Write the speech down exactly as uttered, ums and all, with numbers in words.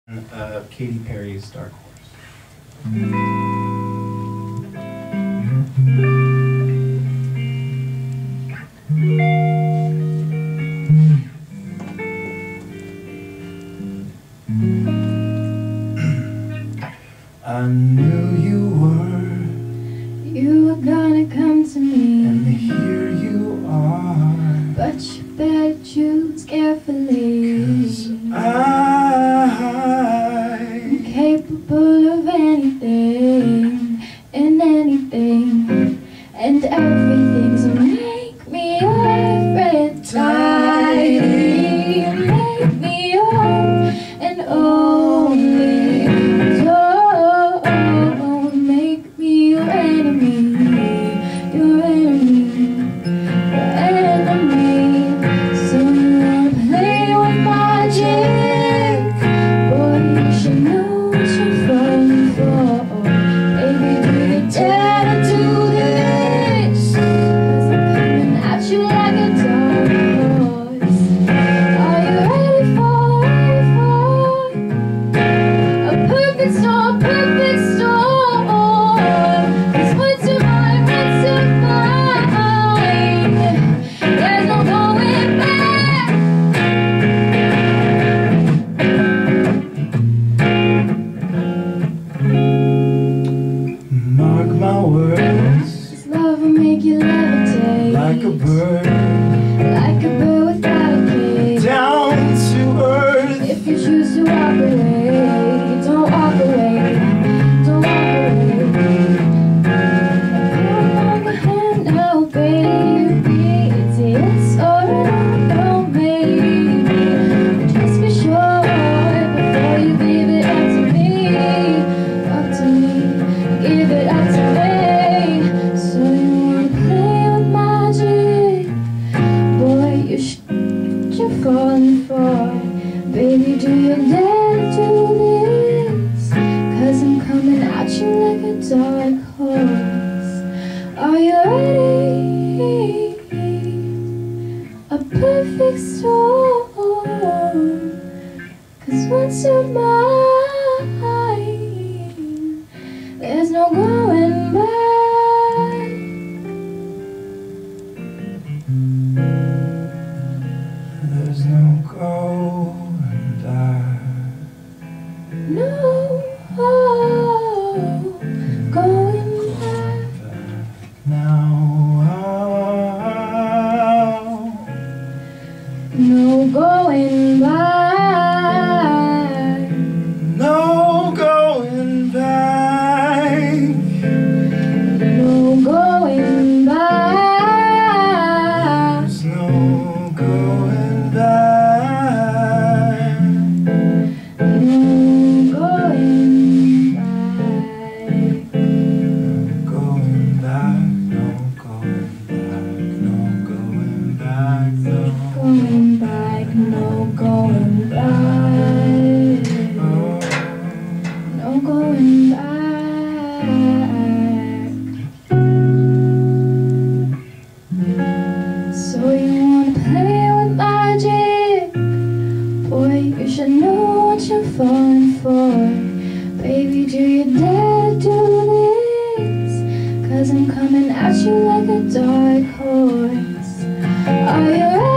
Uh, Katy Perry's Dark Horse. I knew you were, you were gonna come to me, and here you are, but you better choose carefully. 'Cause I'm capable of anything and anything, and everything's gonna make me every tidy, make me your and only. Don't make me your enemy, your enemy, your enemy. So you wanna play with magic? Boy, you should know what you're falling for. Baby, do you dare to do this? 'Cause I'm coming at you like a dark horse. Are you ready for, ready for a perfect storm, perfect storm? 'Cause what's your mind, what's your mind? There's no going back. Mark my words, This love will make you levitate like a bird, like a bird without a cage. down to earth. If you choose to walk away, don't walk away, don't walk away. Hold my hand now, baby. It's a yes or a no, maybe. Just be sure before you give it up to me, up to me, give it up to me. So you wanna play with magic? Boy, you should, you're falling for. Baby, do you dare to do this? 'Cause I'm coming at you like a dark horse. Are you ready? A perfect storm. 'Cause once you're mine, there's no going back. There's no going back. No going back. Now, No going back. no going back. No going back. There's no going back. No going back. Going back, no going back, no going back, no. Going back. No going back. Oh. No going back. So you wanna play with magic? Boy, you should know what you're falling for. Baby, do you dare to do this? 'Cause I'm coming at you like a dark horse. Are you ready?